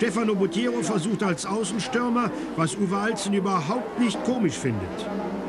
Stefano Buttiero versucht als Außenstürmer, was Uwe Alzen überhaupt nicht komisch findet.